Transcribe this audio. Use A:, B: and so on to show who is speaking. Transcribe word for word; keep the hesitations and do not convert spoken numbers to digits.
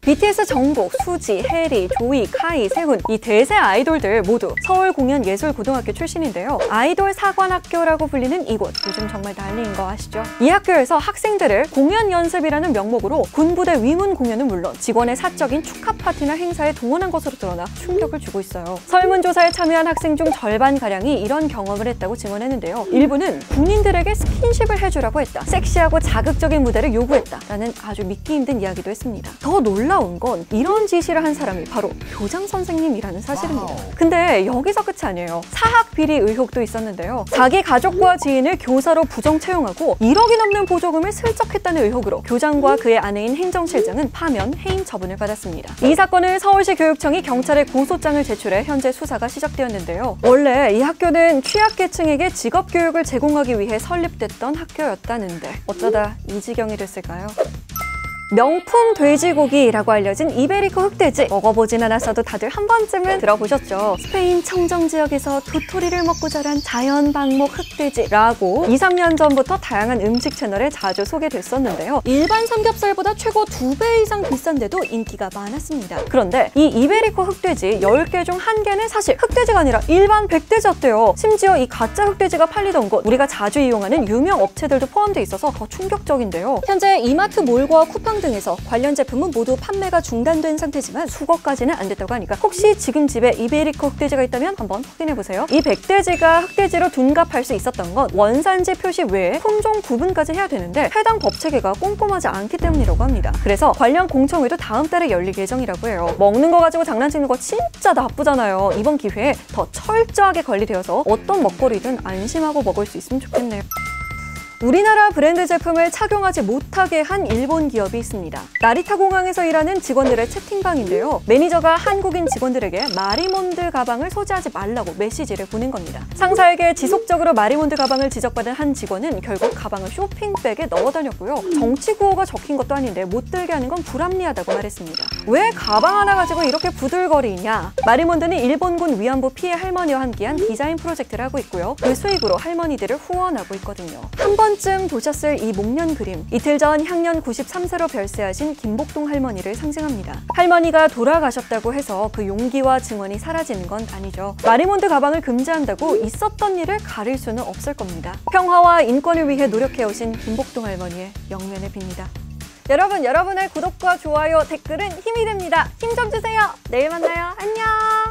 A: 비티에스 정국, 수지, 해리, 조이, 카이, 세훈 이 대세 아이돌들 모두 서울공연예술고등학교 출신인데요. 아이돌 사관학교라고 불리는 이곳, 요즘 정말 난리인 거 아시죠? 이 학교에서 학생들을 공연 연습이라는 명목으로 군부대 위문 공연은 물론 직원의 사적인 축하 파티나 행사에 동원한 것으로 드러나 충격을 주고 있어요. 설문조사에 참여한 학생 중 절반가량이 이런 경험을 했다고 증언했는데요. 일부는 군인들에게 스킨십을 해주라고 했다, 섹시하고 자극적인 무대를 요구했다 라는 아주 믿기 힘든 이야기도 했습니다. 더 놀라운 건 이런 지시를 한 사람이 바로 교장 선생님이라는 사실입니다. 근데 여기서 끝이 아니에요. 사학 비리 의혹도 있었는데요. 자기 가족과 지인을 교사로 부정 채용하고 일억이 넘는 보조금을 슬쩍했다는 의혹으로 교장과 그의 아내인 행정실장은 파면, 해임 처분을 받았습니다. 이 사건을 서울시 교육청이 경찰에 고소장을 제출해 현재 수사가 시작되었는데요. 원래 이 학교는 취약계층에게 직업교육을 제공하기 위해 설립됐던 학교였다는데 어쩌다 이 지경이 됐을까요? 명품 돼지고기라고 알려진 이베리코 흑돼지, 먹어보진 않았어도 다들 한 번쯤은 들어보셨죠? 스페인 청정 지역에서 도토리를 먹고 자란 자연 방목 흑돼지라고 이, 삼 년 전부터 다양한 음식 채널에 자주 소개됐었는데요. 일반 삼겹살보다 최고 두 배 이상 비싼데도 인기가 많았습니다. 그런데 이 이베리코 흑돼지 열 개 중 한 개는 사실 흑돼지가 아니라 일반 백돼지였대요. 심지어 이 가짜 흑돼지가 팔리던 곳, 우리가 자주 이용하는 유명 업체들도 포함되어 있어서 더 충격적인데요. 현재 이마트 몰과 쿠팡 등에서 관련 제품은 모두 판매가 중단된 상태지만 수거까지는 안 됐다고 하니까 혹시 지금 집에 이베리코 흑돼지가 있다면 한번 확인해보세요. 이 백돼지가 흑돼지로 둔갑할 수 있었던 건 원산지 표시 외에 품종 구분까지 해야 되는데 해당 법체계가 꼼꼼하지 않기 때문이라고 합니다. 그래서 관련 공청회도 다음 달에 열릴 예정이라고 해요. 먹는 거 가지고 장난치는 거 진짜 나쁘잖아요. 이번 기회에 더 철저하게 관리되어서 어떤 먹거리든 안심하고 먹을 수 있으면 좋겠네요. 우리나라 브랜드 제품을 착용하지 못하게 한 일본 기업이 있습니다. 나리타 공항에서 일하는 직원들의 채팅방인데요. 매니저가 한국인 직원들에게 마리몬드 가방을 소지하지 말라고 메시지를 보낸 겁니다. 상사에게 지속적으로 마리몬드 가방을 지적받은 한 직원은 결국 가방을 쇼핑백에 넣어 다녔고요. 정치 구호가 적힌 것도 아닌데 못 들게 하는 건 불합리하다고 말했습니다. 왜 가방 하나 가지고 이렇게 부들거리냐? 마리몬드는 일본군 위안부 피해 할머니와 함께한 디자인 프로젝트를 하고 있고요. 그 수익으로 할머니들을 후원하고 있거든요. 한 번쯤 보셨을 이 목련 그림, 이틀 전 향년 구십삼 세로 별세하신 김복동 할머니를 상징합니다. 할머니가 돌아가셨다고 해서 그 용기와 증언이 사라지는 건 아니죠. 마리몬드 가방을 금지한다고 있었던 일을 가릴 수는 없을 겁니다. 평화와 인권을 위해 노력해오신 김복동 할머니의 영면을 빕니다. 여러분, 여러분의 구독과 좋아요, 댓글은 힘이 됩니다. 힘 좀 주세요. 내일 만나요. 안녕.